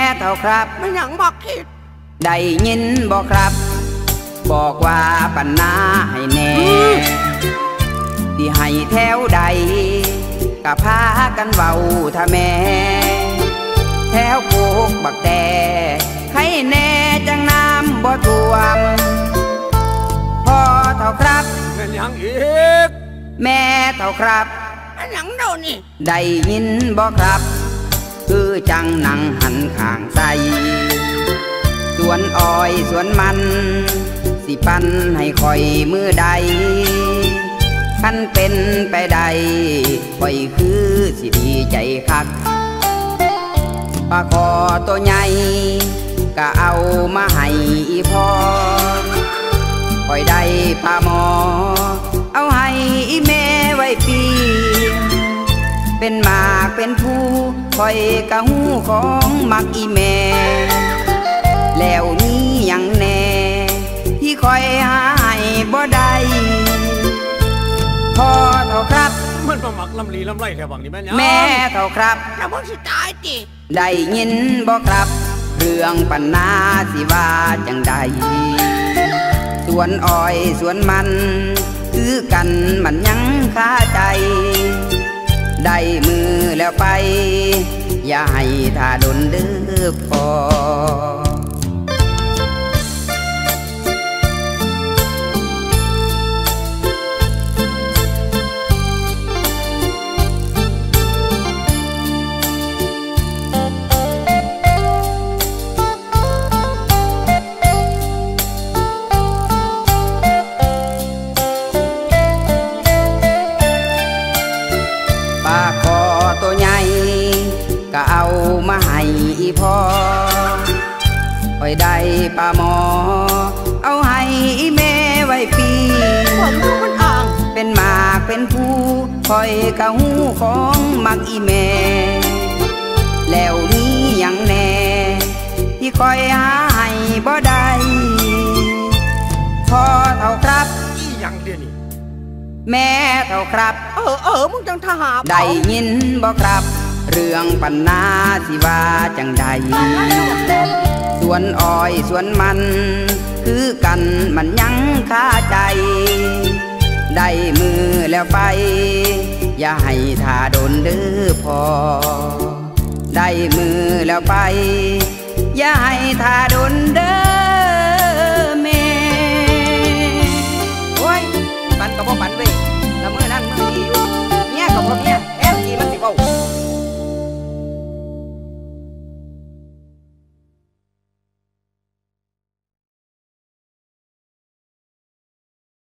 เท่าครับไม่หยังบอกคิดได้ยินบอกครับบอกว่าปัญหาให้แน่ที่ให้แถวใดก็พากันเว้าถ้าแม่แถวโคกบักแต่ให้แน่จังน้ำบ่ท่วมพอเท่าครับเป็นหยังอีกแม่เท่าครับเป็นหยังเดี๋ยวนี้ได้ยินบ่ครับคือจังหนังหันข้างใส่สวนอ้อยสวนมันสิปันให้คอยมือใดคันเป็นไปได้คอยคือสิดีใจคักปลาคอตัวใหญ่ก็เอามาให้อีพอคอยได้ปลาหมอเอาให้อีแม่ไว้ปีเป็นหมากเป็นผู้คอยกะหูของมักอีแม่แล้วนี้ยังแน่ที่คอยหายบ่ได้พอเท่าครับมันมาหมักลำลีลำไรแถวบังนี่แม่แม่เท่าครับแล้วมันสิตายจิได้ยินบ่ครับเรื่องปัญหาสิว่าจังใดสวนอ้อยสวนมันคือกันมันยังคาใจได้มือแล้วไปอย่าให้ท่าดนเด้อพอก็เอามาให้อีพอคอยได้ปลาหมอเอาให้อีแม่ไว้ปีผมดูมันอ่างเป็นหมากเป็นผู้คอยกะหูของมักอีแม่แล้วนี้ยังแน่ที่คอยหาให้บ่ได้พอเท่าครับอีหยังเดี๋ยวนี้แม่เท่าครับมึงจังทหารได้ยินบ่ครับเรื่องปัญหาสิว่าจังใดสวนอ้อยสวนมันคือกันมันยังคาใจได้มือแล้วไปอย่าให้ท่าโดนเด้อพอได้มือแล้วไปอย่าให้ท่าโดนเด้อ